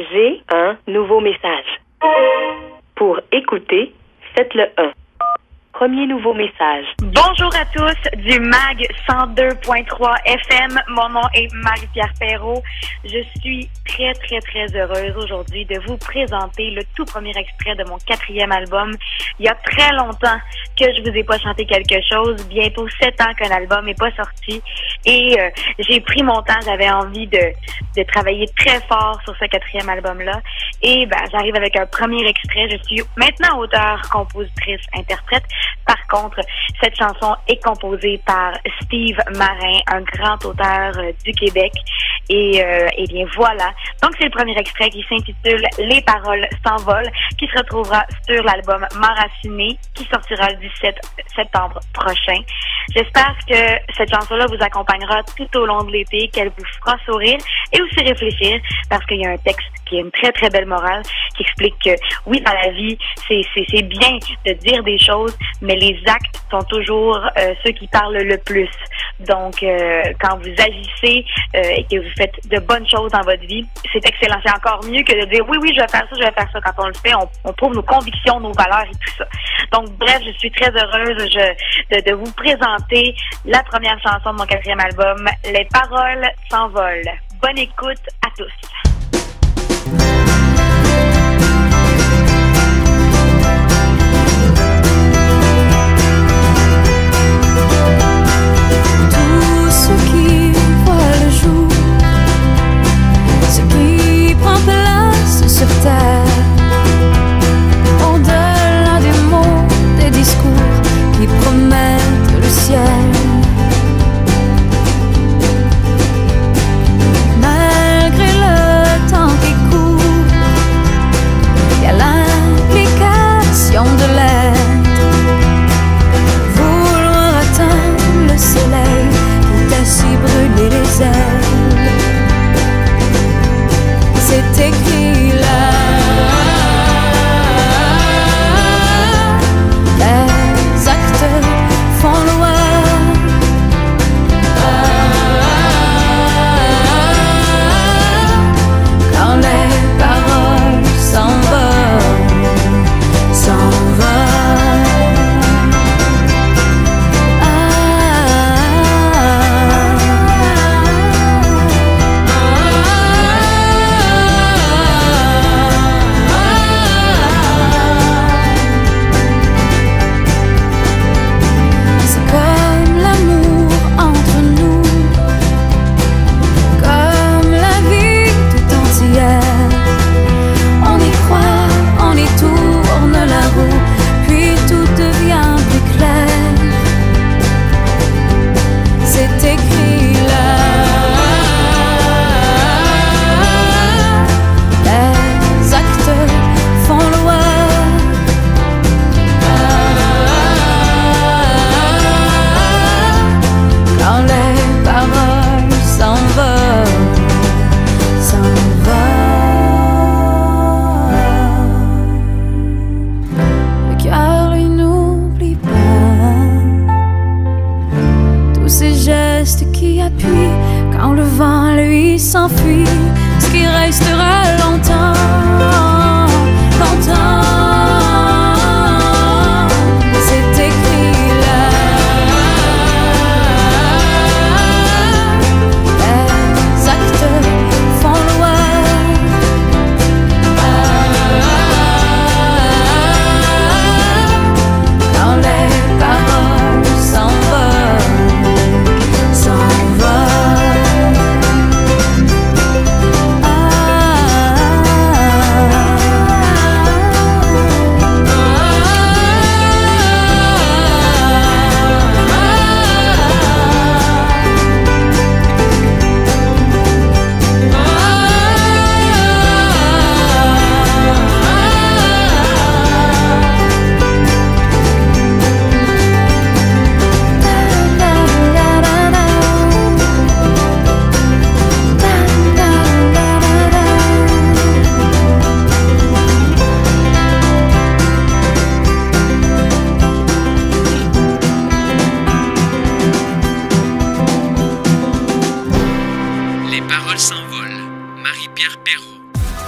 J'ai un nouveau message. Pour écouter, faites le 1. Premier nouveau message. Bonjour à tous du MAG 102.3 FM. Mon nom est Marie-Pierre Perrault. Je suis très, très, très heureuse aujourd'hui de vous présenter le tout premier extrait de mon 4e album. Il y a très longtemps que je vous ai pas chanté quelque chose. Bientôt 7 ans qu'un album n'est pas sorti. Et j'ai pris mon temps. J'avais envie de travailler très fort sur ce 4e album-là. Et j'arrive avec un premier extrait. Je suis maintenant auteure, compositrice, interprète. Par contre, cette chanson est composée par Steve Marin, un grand auteur du Québec. Et bien voilà. Donc c'est le premier extrait qui s'intitule Les paroles s'envolent, qui se retrouvera sur l'album M'enraciner, qui sortira le 17 septembre prochain. J'espère que cette chanson-là vous accompagnera tout au long de l'été, qu'elle vous fera sourire et aussi réfléchir, parce qu'il y a un texte qui a une très très belle morale, qui explique que oui, dans la vie, c'est bien de dire des choses, mais les actes sont toujours ceux qui parlent le plus. Donc, quand vous agissez et que vous faites de bonnes choses dans votre vie, c'est excellent. C'est encore mieux que de dire oui, je vais faire ça, je vais faire ça. Quand on le fait, on prouve nos convictions, nos valeurs et tout ça. Donc, bref, je suis très heureuse de vous présenter la première chanson de mon 4e album, Les paroles s'envolent. Bonne écoute à tous. Sur terre, au-delà des mots, des discours qui promettent le ciel. Malgré le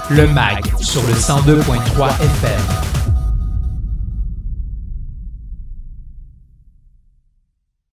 Le MAG sur le 102.3 FM.